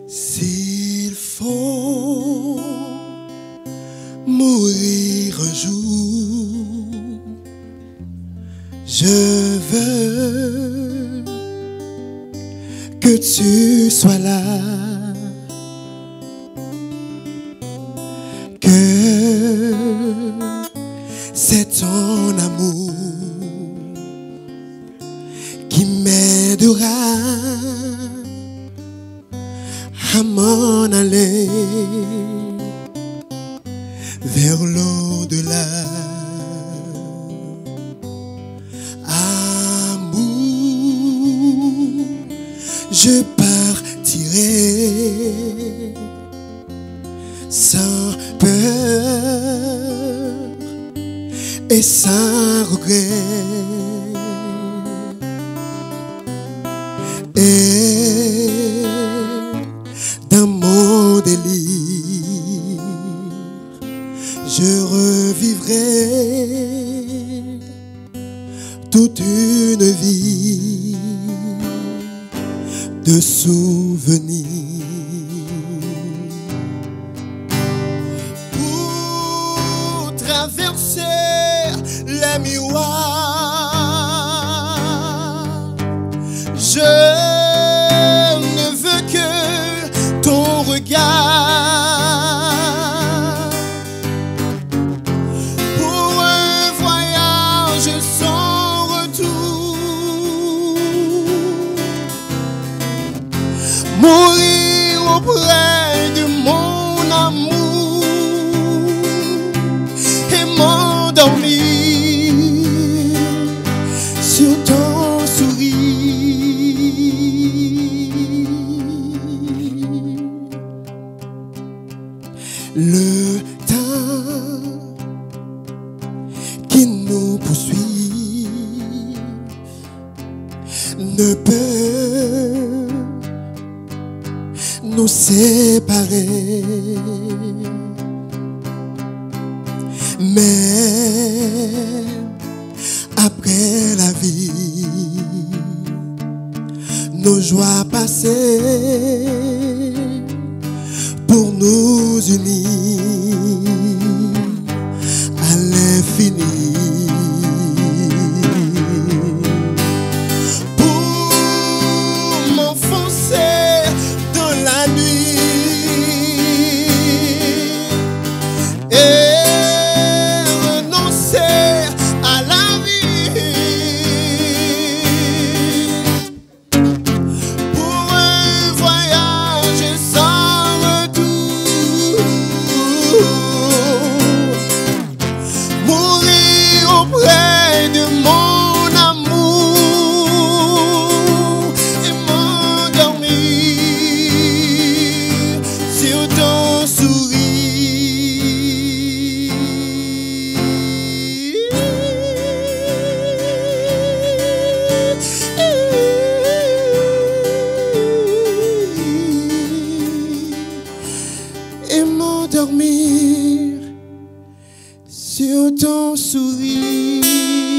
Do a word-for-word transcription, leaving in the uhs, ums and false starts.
S'il faut mourir un jour, je veux que tu sois là, que c'est ton amour qui m'aidera à m'en aller vers l'au-delà. Amour, je partirai sans peur et sans regret. Et dans mon délire, je revivrai toute une vie de souvenirs. Pour traverser les miroirs, je ne veux que ton regard. Pour un voyage sans retour, mourir auprès de mon amour et m'endormir sur ton sourire. Le temps qui nous poursuit ne peut nous séparer, mais après la vie, nos joies passées pour nous unir à l'infini. Pour m'enfoncer dans la nuit et renoncer à la vie, pour un voyage sans retour, mourir auprès de mon amour et m'endormir sur ton sourire. Et m'endormir sur ton sourire.